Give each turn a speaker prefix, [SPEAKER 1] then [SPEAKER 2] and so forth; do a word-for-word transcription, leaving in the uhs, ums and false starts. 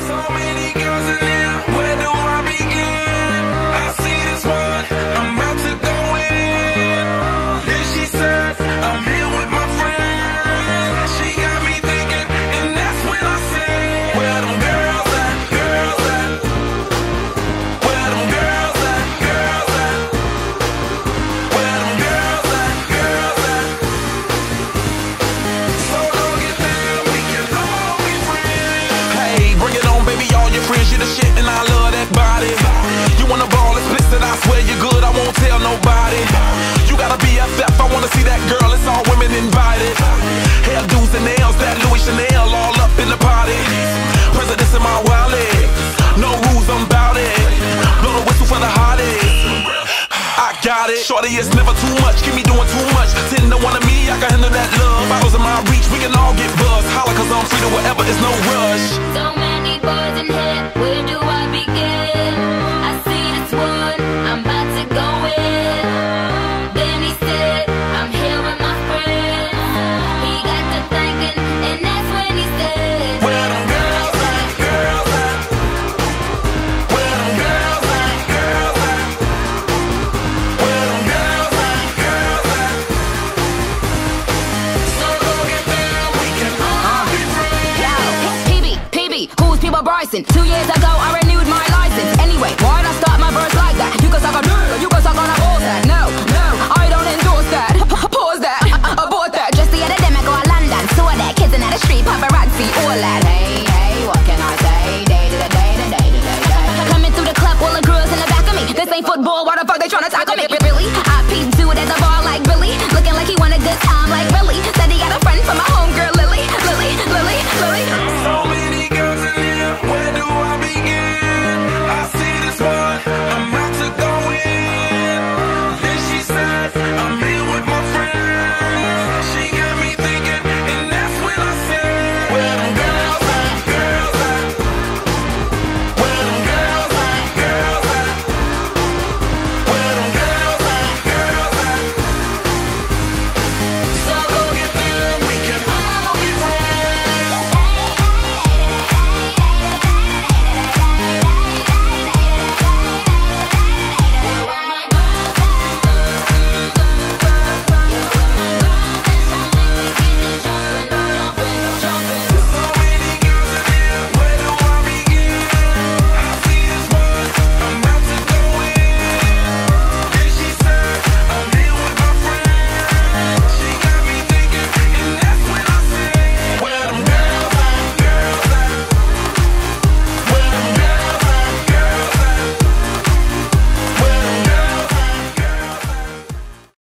[SPEAKER 1] So many girls in here, where do I begin? I see this one, I'm about to go in. Then she says, I'm here with my friend. She got me thinking, and that's when I said, where them girls at, girls at? Where them girls at, girls at? Where them girls at, girls at? So don't get down, we can all be friends. Hey, bring it on, baby, all your friends, you the shit and I love that body. You wanna ball explicit, I swear you're good, I won't tell nobody. You gotta be a F, I wanna see that girl, it's all women invited. Hairdos and nails, that Louis Chanel, all up in the party. Presidents in my wallet, no rules, I'm bout it. Blow the whistle for the hottest. I got it. Shorty, it's never too much. Keep me doing too much. Ten to one of me, I can handle that love. Bottles in my reach, we can all get buzzed. Holla, cause I'm free to whatever, it's no rush.
[SPEAKER 2] So many boys in here, where do I begin? I see this one, I'm about to go in. Then he said, I'm here with my friends. He got to thinking, and that's when he said,
[SPEAKER 1] Where them girls at, girls at? Where them girls at, girls at? Where them girls at, girls at? So go get down, we can all be friends.
[SPEAKER 2] Yo, P B, P B, who's People Bryson? Two years ago, I renewed my license. Anyway, why'd I start my verse like that? You can suck a dirt, or you can suck on a bullseye. No, no,